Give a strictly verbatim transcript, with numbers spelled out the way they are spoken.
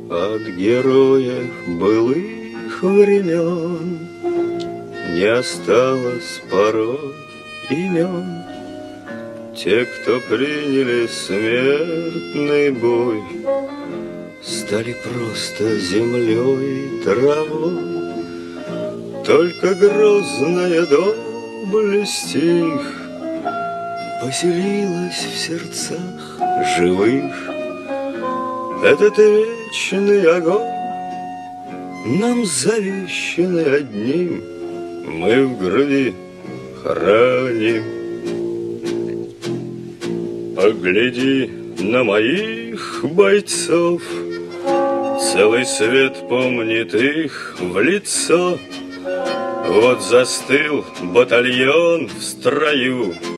От героев былых времен не осталось порой имен. Те, кто приняли смертный бой, стали просто землей и травой. Только грозная доблесть их поселилась в сердцах живых. Этот вечный огонь нам завещанный одним мы в груди храним. Погляди на моих бойцов, целый свет помнит их в лицо. Вот застыл батальон в строю,